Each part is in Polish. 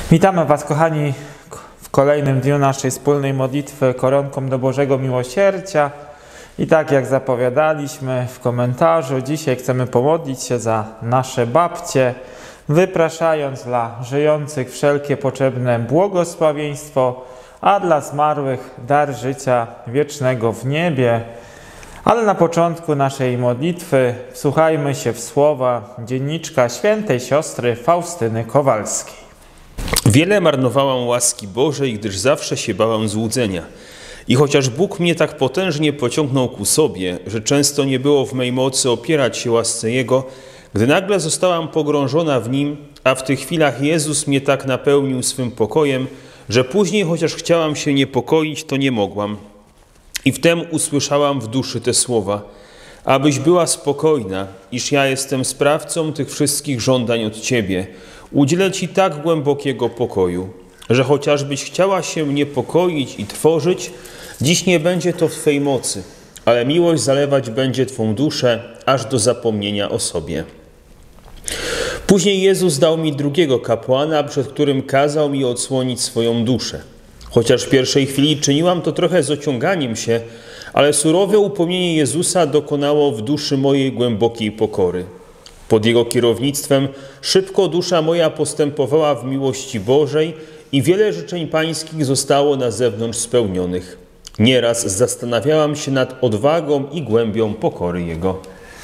Witamy Was, kochani, w kolejnym dniu naszej wspólnej modlitwy koronką do Bożego Miłosierdzia. I tak jak zapowiadaliśmy w komentarzu, dzisiaj chcemy pomodlić się za nasze babcie, wypraszając dla żyjących wszelkie potrzebne błogosławieństwo, a dla zmarłych dar życia wiecznego w niebie. Ale na początku naszej modlitwy wsłuchajmy się w słowa dzienniczka świętej siostry Faustyny Kowalskiej. Wiele marnowałam łaski Bożej, gdyż zawsze się bałam złudzenia. I chociaż Bóg mnie tak potężnie pociągnął ku sobie, że często nie było w mej mocy opierać się łasce Jego, gdy nagle zostałam pogrążona w Nim, a w tych chwilach Jezus mnie tak napełnił swym pokojem, że później chociaż chciałam się niepokoić, to nie mogłam. I wtem usłyszałam w duszy te słowa: abyś była spokojna, iż ja jestem sprawcą tych wszystkich żądań od Ciebie. Udzielę Ci tak głębokiego pokoju, że chociażbyś chciała się niepokoić i trwożyć, dziś nie będzie to w Twej mocy, ale miłość zalewać będzie Twą duszę, aż do zapomnienia o sobie. Później Jezus dał mi drugiego kapłana, przed którym kazał mi odsłonić swoją duszę. Chociaż w pierwszej chwili czyniłam to trochę z ociąganiem się, ale surowe upomnienie Jezusa dokonało w duszy mojej głębokiej pokory. Pod Jego kierownictwem szybko dusza moja postępowała w miłości Bożej i wiele życzeń pańskich zostało na zewnątrz spełnionych. Nieraz zastanawiałam się nad odwagą i głębią pokory Jego.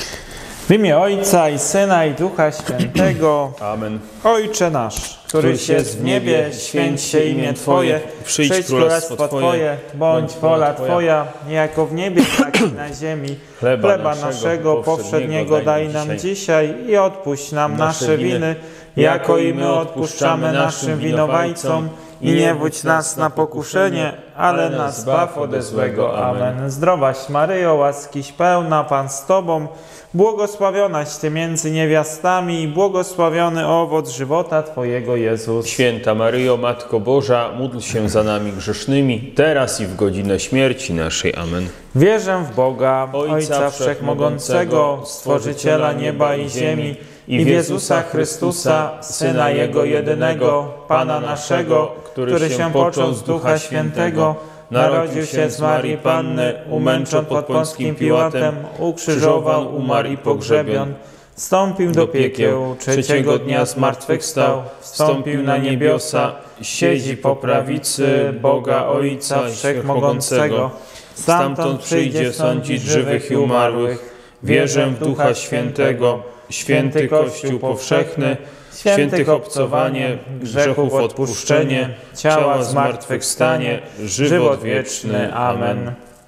W imię Ojca i Syna i Ducha Świętego. Amen. Ojcze nasz, któryś jest w niebie, święć się imię Twoje, przyjdź królestwo Twoje, bądź wola Twoja, niejako w niebie, tak i na ziemi. Chleba naszego powszedniego daj nam dzisiaj i odpuść nam nasze winy, jako i my odpuszczamy naszym winowajcom. I nie wódź nas na pokuszenie, ale nas zbaw ode złego. Amen. Zdrowaś Maryjo, łaskiś pełna, Pan z Tobą, błogosławionaś Ty między niewiastami i błogosławiony owoc żywota Twojego, Jezus. Święta Maryjo, Matko Boża, módl się za nami grzesznymi, teraz i w godzinę śmierci naszej. Amen. Wierzę w Boga, Ojca Wszechmogącego, Stworzyciela nieba i ziemi, i w Jezusa Chrystusa, Syna Jego jedynego, Pana naszego, który się począł z Ducha Świętego, narodził się z Marii Panny, umęczon pod Pąckim Piłatem, ukrzyżował, umarł i pogrzebion, wstąpił do piekieł, trzeciego dnia zmartwychwstał, wstąpił na niebiosa, siedzi po prawicy Boga Ojca Wszechmogącego, stamtąd przyjdzie sądzić żywych i umarłych. Wierzę w Ducha Świętego, święty Kościół powszechny, świętych obcowanie, grzechów odpuszczenie, ciała zmartwychwstanie, żywot wieczny. Amen.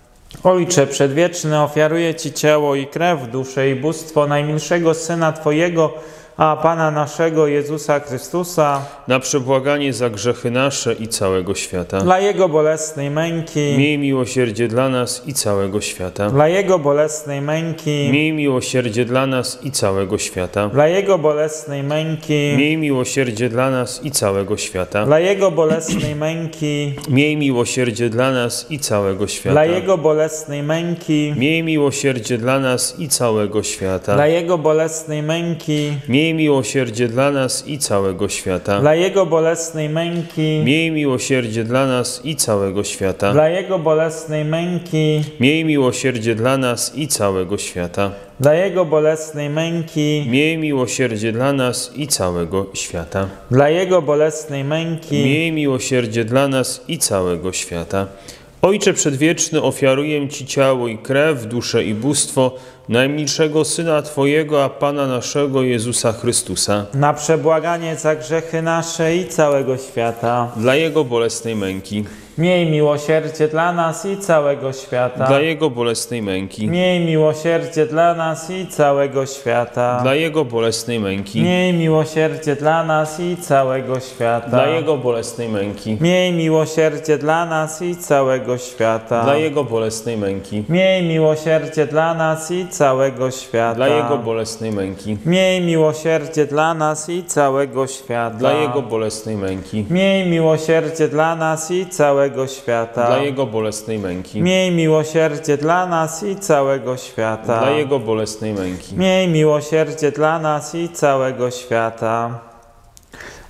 Ojcze Przedwieczny, ofiaruję Ci ciało i krew, duszę i bóstwo najmilszego Syna Twojego, a Pana naszego Jezusa Chrystusa, na przebłaganie za grzechy nasze i całego świata. dla Jego bolesnej męki, Miej miłosierdzie dla nas i całego świata. dla Jego bolesnej męki, Miej miłosierdzie dla nas i całego świata. dla Jego bolesnej męki, Miej miłosierdzie dla nas i całego świata. dla Jego bolesnej męki, Miej miłosierdzie dla nas i całego świata. dla Jego bolesnej męki, Miej miłosierdzie dla nas i całego świata. dla Jego bolesnej męki, Miej miłosierdzie dla nas i całego świata. dla Jego bolesnej męki, Miej miłosierdzie dla nas i całego świata. dla Jego bolesnej męki, Miej miłosierdzie dla nas i całego świata. dla Jego bolesnej męki, Miej miłosierdzie dla nas i całego świata. dla Jego bolesnej męki. Miej miłosierdzie dla nas i całego świata. Ojcze Przedwieczny, ofiaruję Ci ciało i krew, duszę i bóstwo najmilszego Syna Twojego, a Pana naszego Jezusa Chrystusa, na przebłaganie za grzechy nasze i całego świata. dla Jego bolesnej męki, Miej miłosierdzie dla nas i całego świata. dla Jego bolesnej męki, Miej miłosierdzie dla nas i całego świata. dla Jego bolesnej męki, Miej miłosierdzie dla nas i całego świata. dla Jego bolesnej męki, Miej miłosierdzie dla nas i całego świata. dla Jego bolesnej męki, Miej miłosierdzie dla nas i całego świata. dla Jego bolesnej męki, Miej miłosierdzie dla nas i całego świata. dla Jego bolesnej męki, Miej miłosierdzie dla nas i całego świata. dla Jego bolesnej męki, Miej miłosierdzie dla nas i całego świata. dla Jego bolesnej męki. Miej miłosierdzie dla nas i całego świata.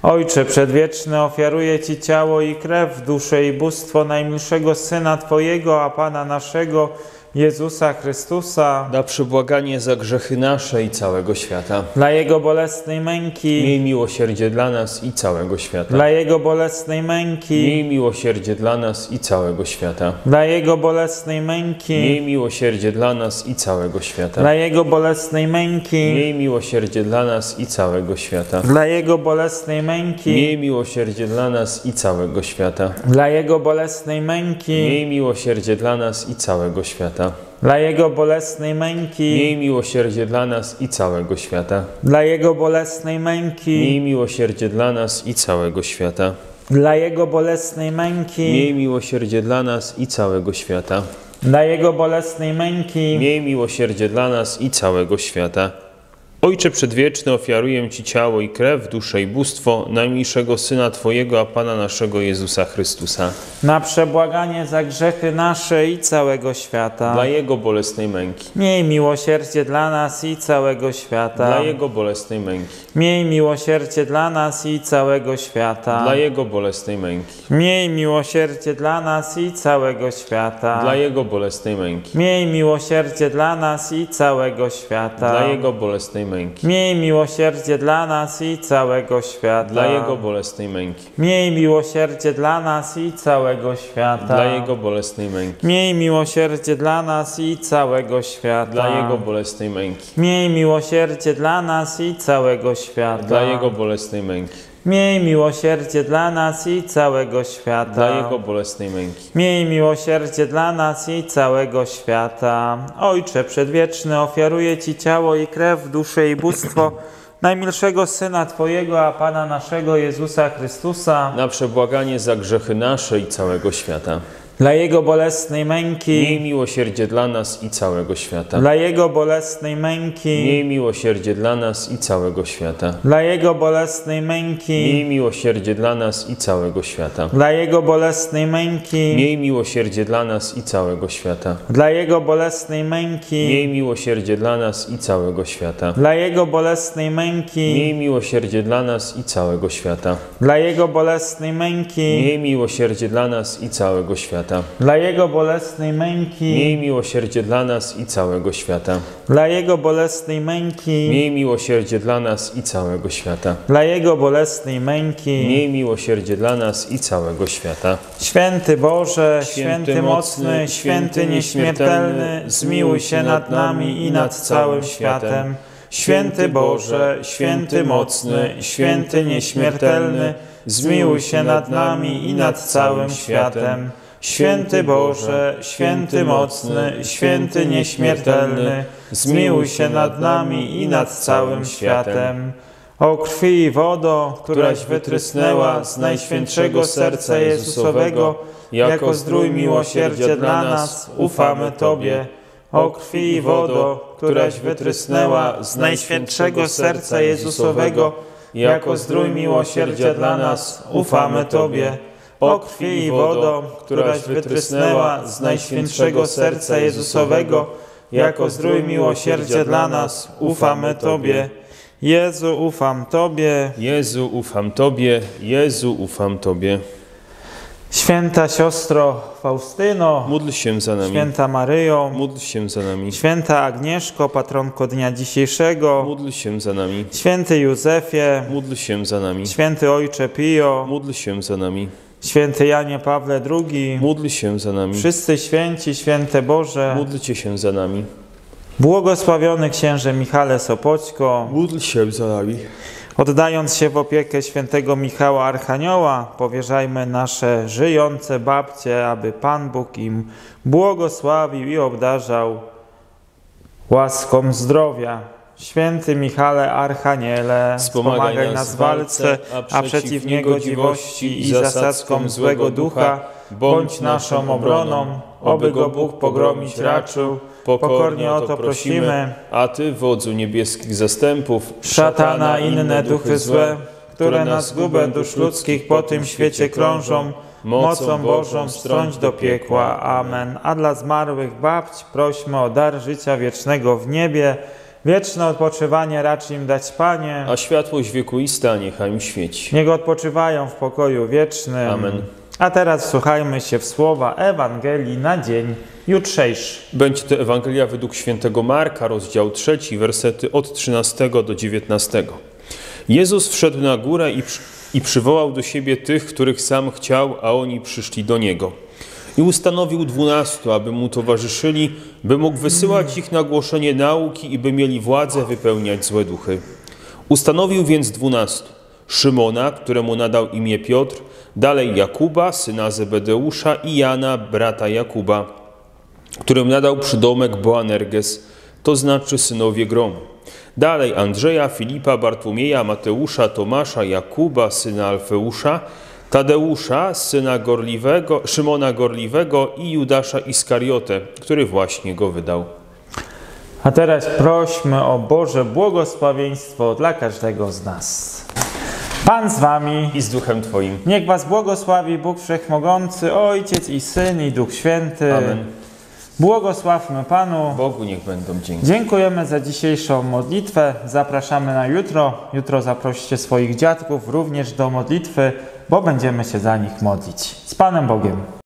Ojcze Przedwieczny, ofiaruję Ci ciało i krew, duszę i bóstwo najmilszego Syna Twojego, a Pana naszego, Jezusa Chrystusa, na przebłaganie za grzechy nasze i całego świata. dla Jego bolesnej męki, Miej miłosierdzie dla nas i całego świata. dla Jego bolesnej męki, Miej miłosierdzie dla nas i całego świata. dla Jego bolesnej męki, Miej miłosierdzie dla nas i całego świata. dla Jego bolesnej męki, Miej miłosierdzie dla nas i całego świata. dla Jego bolesnej męki, Miej miłosierdzie dla nas i całego świata. dla Jego bolesnej męki, Miej miłosierdzie dla nas i całego świata. dla Jego bolesnej męki, Miej miłosierdzie dla nas i całego świata. dla Jego bolesnej męki, Miej miłosierdzie dla nas i całego świata. dla Jego bolesnej męki, Miej miłosierdzie dla nas i całego świata. dla Jego bolesnej męki, Miej miłosierdzie dla nas i całego świata. Ojcze Przedwieczny, ofiaruję Ci ciało i krew, duszę i bóstwo najmilszego Syna Twojego, a Pana naszego Jezusa Chrystusa, na przebłaganie za grzechy nasze i całego świata. dla Jego bolesnej męki, Miej miłosierdzie dla nas i całego świata. dla Jego bolesnej męki, Miej miłosierdzie dla nas i całego świata. dla Jego bolesnej męki, Miej miłosierdzie dla nas i całego świata. dla Jego bolesnej męki, Miej miłosierdzie dla nas i całego świata. dla Jego bolesnej męki, Miej miłosierdzie dla nas i całego świata. dla Jego bolesnej męki, Miej miłosierdzie dla nas i całego świata. dla Jego bolesnej męki, Miej miłosierdzie dla nas i całego świata. dla Jego bolesnej męki, Miej miłosierdzie dla nas i całego świata. dla Jego bolesnej męki, Miej miłosierdzie dla nas i całego świata. dla Jego bolesnej męki. Miej miłosierdzie dla nas i całego świata. Ojcze Przedwieczny, ofiaruję Ci ciało i krew, duszę i bóstwo najmilszego Syna Twojego, a Pana naszego Jezusa Chrystusa, Na przebłaganie za grzechy nasze i całego świata. dla Jego bolesnej męki, Miej miłosierdzie dla nas i całego świata. dla Jego bolesnej męki, Miej miłosierdzie dla nas i całego świata. dla Jego bolesnej męki, Miej miłosierdzie dla nas i całego świata. dla Jego bolesnej męki, Miej miłosierdzie dla nas i całego świata. dla Jego bolesnej męki, Miej miłosierdzie dla nas i całego świata. dla Jego bolesnej męki, Miej miłosierdzie dla nas i całego świata. dla Jego bolesnej męki, Miej miłosierdzie dla nas i całego świata. dla Jego bolesnej męki, Miej miłosierdzie dla nas i całego świata. dla Jego bolesnej męki, Miej miłosierdzie dla nas i całego świata. dla Jego bolesnej męki. Miej miłosierdzie dla nas i całego świata. Święty Boże, święty mocny, święty nieśmiertelny, zmiłuj się nad nami i nad całym światem. Święty Boże, święty mocny, święty nieśmiertelny, zmiłuj się nad nami i nad całym światem. Święty Boże, święty mocny, święty nieśmiertelny, zmiłuj się nad nami i nad całym światem. O krwi i wodo, któraś wytrysnęła z najświętszego serca Jezusowego, jako zdrój miłosierdzia dla nas, ufamy Tobie. O krwi i wodo, któraś wytrysnęła z najświętszego serca Jezusowego, jako zdrój miłosierdzia dla nas, ufamy Tobie. O krwi i wodo, któraś wytrysnęła z najświętszego serca Jezusowego, jako zdrój miłosierdzia dla nas, ufamy Tobie. Jezu, ufam Tobie. Jezu, ufam Tobie. Jezu, ufam Tobie. Święta siostro Faustyno, Módl się za nami. święta Maryjo, Módl się za nami. święta Agnieszko, patronko dnia dzisiejszego, Módl się za nami. święty Józefie, Módl się za nami. święty Ojcze Pio, Módl się za nami. święty Janie Pawle II, Módl się za nami. wszyscy święci, święte Boże, Módlcie się za nami. błogosławiony księże Michale Sopoćko, Módl się za nami. oddając się w opiekę świętego Michała Archanioła, powierzajmy nasze żyjące babcie, aby Pan Bóg im błogosławił i obdarzał łaską zdrowia. Święty Michale Archaniele, wspomagaj nas w walce, a przeciw niegodziwości i zasadzkom złego ducha bądź naszą obroną, oby go Bóg pogromić raczył. Pokornie o to prosimy. A Ty, wodzu niebieskich zastępów, Szatana i inne duchy złe, które na zgubę dusz ludzkich po tym świecie krążą, mocą Bożą strąć do piekła. Amen. A dla zmarłych babć prośmy o dar życia wiecznego w niebie, Wieczne odpoczywanie racz im dać, Panie. A światłość wiekuista niechaj im świeci. Niech odpoczywają w pokoju wiecznym. Amen. A teraz wsłuchajmy się w słowa Ewangelii na dzień jutrzejszy. Będzie to Ewangelia według świętego Marka, rozdział 3, wersety od 13 do 19. Jezus wszedł na górę i przywołał do siebie tych, których sam chciał, a oni przyszli do Niego. I ustanowił 12, aby Mu towarzyszyli, by mógł wysyłać ich na głoszenie nauki i by mieli władzę wypełniać złe duchy. Ustanowił więc 12. Szymona, któremu nadał imię Piotr, dalej Jakuba, syna Zebedeusza i Jana, brata Jakuba, którym nadał przydomek Boanerges, to znaczy synowie gromu. Dalej Andrzeja, Filipa, Bartłomieja, Mateusza, Tomasza, Jakuba, syna Alfeusza, Tadeusza, syna Szymona Gorliwego i Judasza Iskariotę, który właśnie go wydał. A teraz prośmy o Boże błogosławieństwo dla każdego z nas. Pan z wami I z duchem Twoim. Niech was błogosławi Bóg Wszechmogący, Ojciec i Syn i Duch Święty. Amen. Błogosławmy Panu. Bogu niech będą dzięki. Dziękujemy za dzisiejszą modlitwę. Zapraszamy na jutro. Jutro zaproście swoich dziadków również do modlitwy, bo będziemy się za nich modlić. Z Panem Bogiem.